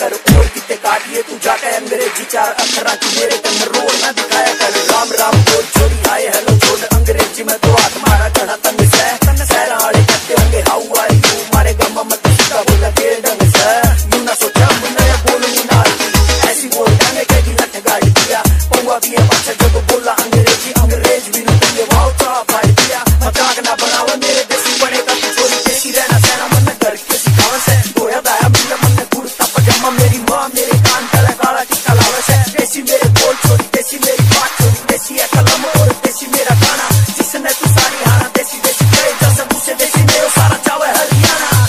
कर और किते काटिए तू जाके अंग्रेजी 4 अक्षरा की मेरे कमर रोड ना दिखाया कर। राम राम बोल छोरी हाय हेलो छोड़ अंग्रेजी में तो हाथ मारा चढ़ा तंग से सहरा वाले कहते होंगे हाउ आर यू मारे गम्मा मत सीधा बोला के ढंग से यू ना सोचा मुन्ना या बोलूं ना ऐसी बोल जाने कहेगी लठ गाड़ी दिया पौवा भी है पाछा जो तो बोला अंग्रेजी अंग्रेज भी नहीं तुमने वाव चाह फाड़ दिया मजाक ना बनावा मेरे देसी बनेगा तू छोरी देसी रहना सहना मन घर के सिखावा से गोया दाया मिला मन कुर्ता पजामा मेरी माँ मेरे कान तला काला टिक्का लावा से देसी मेरे बोल छोरी देसी मेरी बात छोरी देसी है कलम और देसी मेरा गाना जिसने तू सारी हारा देसी देसी करे जैसे मुझसे देसी मेरे सारा चावे हरियाणा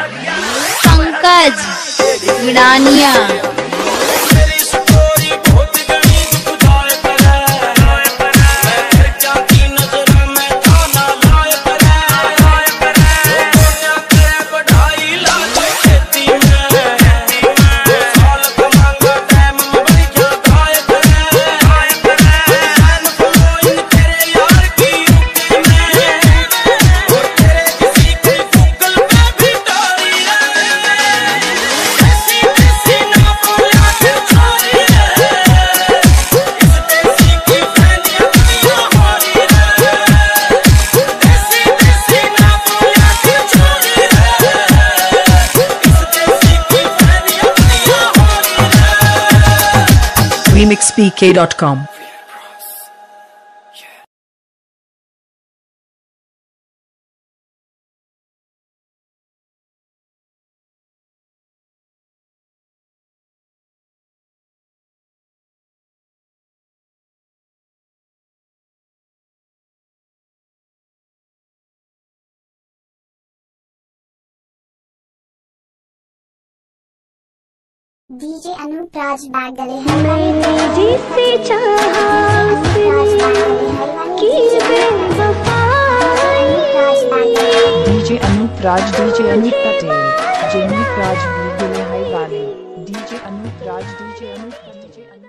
पंकज गिड़ानिया remixpk.com डीजे अनूप राज बैग गले हमारे जिसे चाहा की बेवफाई। DJ Anoop Raj, DJ Anoop Patel, DJ Anoop Raj, Gule Hai Wale, DJ Anoop Raj, DJ Anoop, DJ Anoop